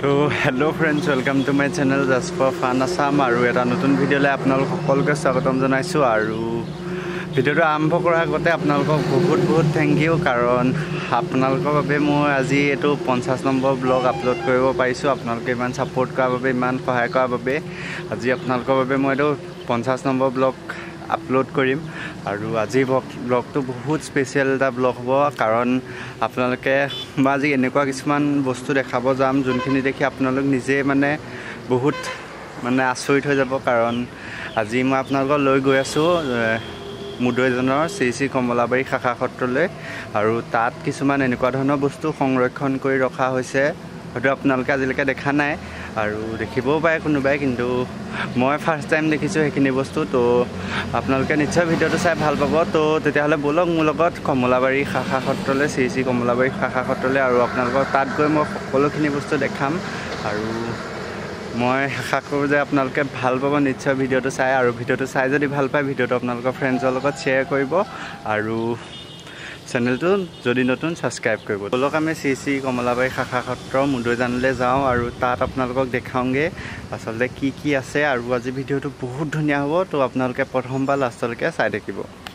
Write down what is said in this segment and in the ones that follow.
তো hello' friends, welcome to my channel just for fun Assam. আৰু এটা নতুন ভিডিঅ'লৈ আপোনালোক সকলোকে স্বাগতম জনাইছোঁ। আৰু ভিডিঅ'টো আৰম্ভ কৰাৰ আগতে আপোনালোকক বহুত থেংক ইউ, কাৰণ আপোনালোকৰ বাবে মই আজি এইটো 50 নম্বৰ ব্লগ আপলোড কৰিব পাৰিছোঁ। আপোনালোকে ইমান ছাপোৰ্ট কৰাৰ বাবে, ইমান সহায় কৰাৰ বাবে আজি আপোনালোকৰ বাবে মই এইটো 50 নম্বৰ ব্লগ আপলোড কৰিম। আৰু আজিৰ ব্লগটো বহুত স্পেচিয়েল এটা ব্লগ হ'ব, কাৰণ আপোনালোকে মই আজি এনেকুৱা কিছুমান বস্তু দেখাব যাম যোনখিনি দেখি আপোনালোক নিজে বহুত আচৰিত হৈ যাব। কাৰণ আজি মই আপোনালোকক লৈ গৈ আছোঁ মুদৈজনৰ শ্ৰী কমলাবাৰী শাখা সত্ৰলৈ। আৰু তাত কিছুমান এনেকুৱা ধৰণৰ বস্তু সংৰক্ষণ কৰি ৰখা হৈছে, হয়তো আপোনালোকে আজিলৈকে দেখা নাই আৰু দেখিবও পাৰে কোনোবাই, কিন্তু মই ফাৰ্ষ্ট টাইম দেখিছোঁ সেইখিনি বস্তু। তো আপোনালোকে নিশ্চয় ভিডিঅ'টো চাই ভাল পাব। তো তেতিয়াহ'লে ব'লক মোৰ লগত কমলাবাৰী শাখা সত্ৰলৈ, শ্ৰী কমলাবাৰী শাখা সত্ৰলৈ। আৰু আপোনালোকক তাত গৈ মই সকলোখিনি বস্তু দেখাম। আৰু মই আশা কৰোঁ যে আপোনালোকে ভাল পাব নিশ্চয় ভিডিঅ'টো চাই। আৰু ভিডিঅ'টো চাই যদি ভাল পায়, ভিডিঅ'টো আপোনালোকৰ ফ্ৰেণ্ডছৰ লগত শ্বেয়াৰ কৰিব আৰু চেনেলটো যদি নতুন ছাবস্ক্ৰাইব কৰিব। ব'লক আমি শ্ৰী কমলাবাৰী শাখা সত্ৰ মুদৈজানলৈ যাওঁ আৰু তাত আপোনালোকক দেখাওঁগৈ আচলতে কি আছে। আৰু আজি ভিডিঅ'টো বহুত ধুনীয়া হ'ব, তো আপোনালোকে প্ৰথম পৰা লাষ্টলৈকে চাই থাকিব।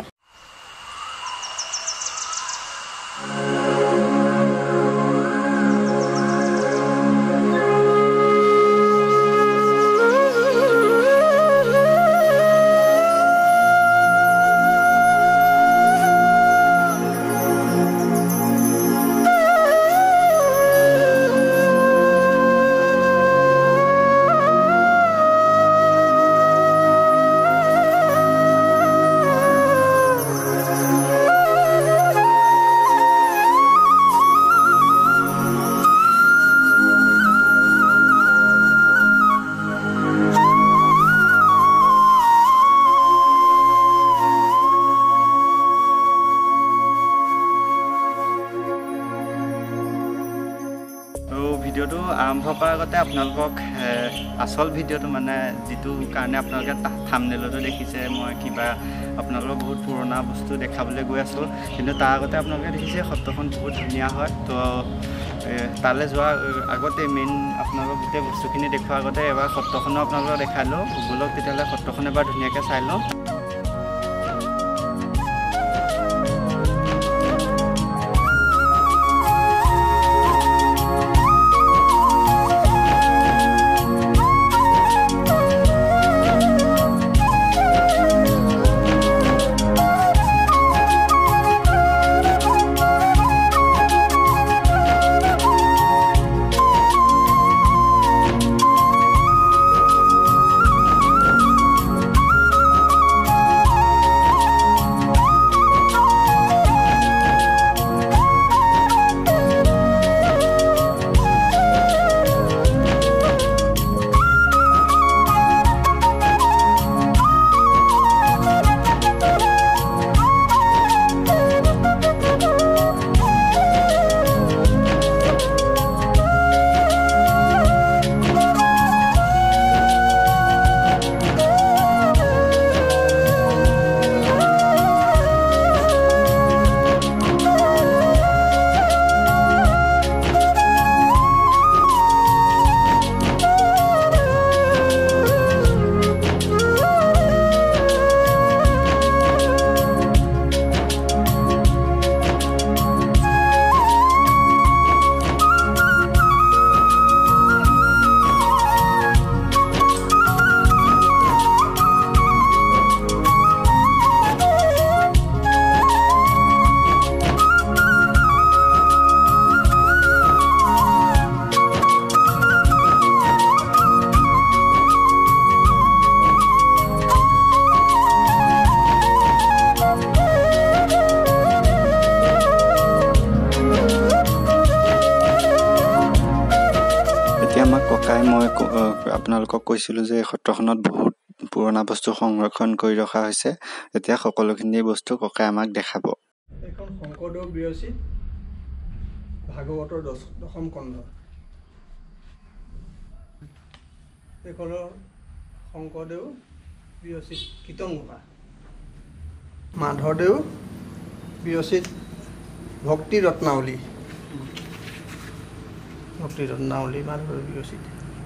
ভিডিঅ'টো আৰম্ভ কৰাৰ আগতে আপোনালোকক আচল ভিডিঅ'টো যিটো কাৰণে আপোনালোকে থাম্বনেইলতো দেখিছে মই কিবা আপোনালোকক বহুত পুৰণা বস্তু দেখাবলৈ গৈ আছোঁ, কিন্তু তাৰ আগতে আপোনালোকে দেখিছে সত্ৰখন বহুত ধুনীয়া হয়। তো তালৈ যোৱাৰ আগতে মেইন আপোনালোকক গোটেই বস্তুখিনি দেখুৱাৰ আগতে এবাৰ সত্ৰখনো আপোনালোকক দেখাই লওঁ। ব'লক তেতিয়াহ'লে সত্ৰখন এবাৰ ধুনীয়াকৈ চাই লওঁ। মই আপোনালোকক কৈছিলোঁ যে সত্ৰখনত বহুত পুৰণা বস্তু সংৰক্ষণ কৰি ৰখা হৈছে। এতিয়া সকলোখিনি বস্তু ককাই আমাক দেখাব। এখন শংকৰদেৱ বিৰচিত ভাগৱতৰ 10ম খণ্ড। এইখনৰ শংকৰদেৱ বিৰচিত কীৰ্তনঘোষা, মাধৱদেৱ বিৰচিত ভক্তি ৰত্নাৱলী, ভক্তি ৰত্নাৱলী মাধৱদেৱ বিৰচিত।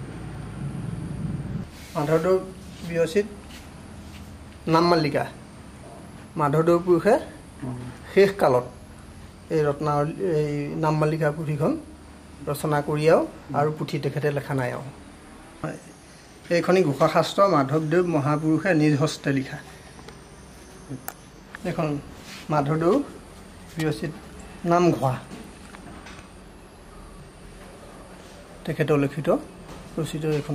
মাধৱদেৱ বিৰচিত নাম মালিকা মাধৱদেৱ পুৰুষে শেষ কালত এই ৰত্নাৱলী এই নাম মালিকা পুথিখন ৰচনা কৰি আৰু পুথি তেখেতে লেখা নাই আৰু। এইখনি ঘোষাশাস্ত্ৰ মাধৱদেৱ মহাপুৰুষে নিজ হস্তে লিখা। এইখন মাধৱদেৱ বিৰচিত নামঘোষা তেখেতৰ লিখিত ৰচিত এইখন।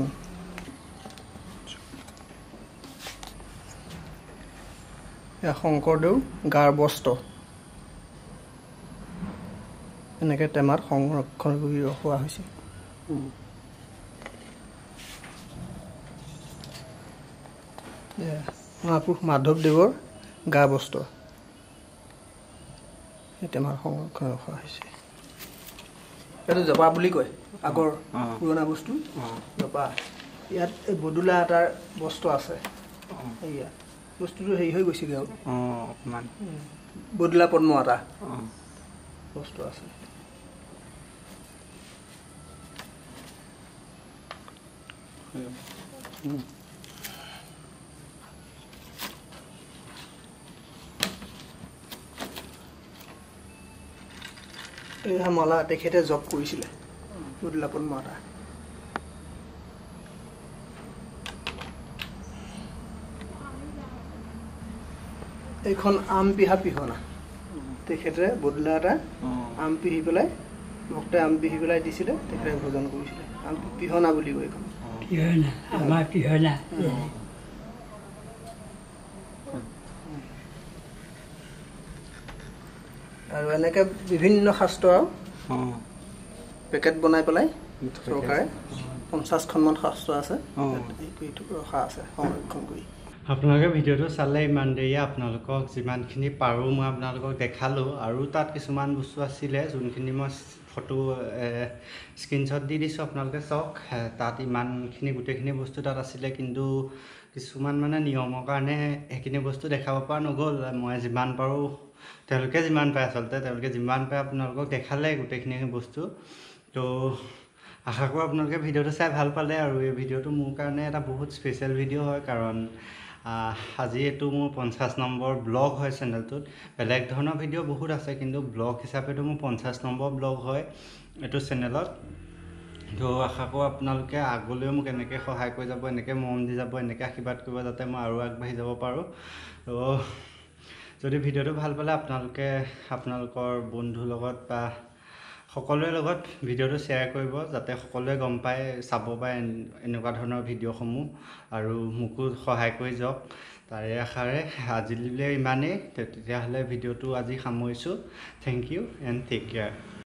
শংকৰদেৱ গাৰ বস্ত্ৰ এনেকৈ টেমাত সংৰক্ষণ কৰি ৰখোৱা হৈছে। মহাপুৰুষ মাধৱদেৱৰ গা বস্ত্ৰ এই টেমাত সংৰক্ষণ ৰখা হৈছে। এইটো জপা বুলি কয়, আগৰ পুৰণা বস্তু জপা। ইয়াত এই বদুলা এটাৰ বস্ত্ৰ আছে। এয়া বস্তুটো হেৰি হৈ গৈছেগৈ আৰু অকণমান বদুলা পদ্ম এটা বস্তু আছে। এয়া মালা তেখেতে জপ কৰিছিলে, বদুলা পদ্ম এটা। এইখন আম পিহা পিহনা তেখেতে বদুলা এটা আম পিহি পেলাই ভক্তে আম পিহি পেলাই দিছিলে, তেখেতে ভোজন কৰিছিলে। আম পিহনা বুলি কয় এইখন। আৰু এনেকে বিভিন্ন শাস্ত্ৰ পেকেট বনাই পেলাই চৰকাৰে 50খনমান শাস্ত্ৰ আছে ৰখা আছে সংৰক্ষণ কৰি। আপোনালোকে ভিডিঅ'টো চালে ইমান দেৰি আপোনালোকক যিমানখিনি পাৰোঁ মই আপোনালোকক দেখালোঁ। আৰু তাত কিছুমান বস্তু আছিলে যোনখিনি মই ফটো স্ক্ৰীনশ্বট দি দিছোঁ, আপোনালোকে চাওক। তাত ইমানখিনি গোটেইখিনি বস্তু তাত আছিলে, কিন্তু কিছুমান মানে নিয়মৰ কাৰণে সেইখিনি বস্তু দেখাব পৰা নগ'ল। মই যিমান পাৰোঁ, তেওঁলোকে যিমান পায় আচলতে তেওঁলোকে যিমান পায় আপোনালোকক দেখালে গোটেইখিনি বস্তু। তো আশা কৰোঁ আপোনালোকে ভিডিঅ'টো চাই ভাল পালে। আৰু এই ভিডিঅ'টো মোৰ কাৰণে এটা বহুত স্পেচিয়েল ভিডিঅ' হয়, কাৰণ আজি এইটো মোৰ 50 নম্বৰ ব্লগ হয় চেনেলটোত। বেলেগ ধৰণৰ ভিডিঅ' বহুত আছে, কিন্তু ব্লগ হিচাপেতো মোৰ 50 নম্বৰ ব্লগ হয় এইটো চেনেলত। তো আশা কৰোঁ আপোনালোকে আগলৈও মোক এনেকৈ সহায় কৰি যাব, এনেকৈ মৰম দি যাব, এনেকৈ আশীৰ্বাদ কৰিব, যাতে মই আৰু আগবাঢ়ি যাব পাৰোঁ। তো যদি ভিডিঅ'টো ভাল পালে আপোনালোকে আপোনালোকৰ বন্ধুৰ লগত বা সকলোৰে লগত ভিডিঅ'টো শ্বেয়াৰ কৰিব, যাতে সকলোৱে গম পায়, চাব পাৰে এনেকুৱা ধৰণৰ ভিডিঅ'সমূহ আৰু মোকো সহায় কৰি যাওক। তাৰে আশাৰে আজিলৈ ইমানেই। তেতিয়াহ'লে ভিডিঅ'টো আজি সামৰিছোঁ। Thank you and take care.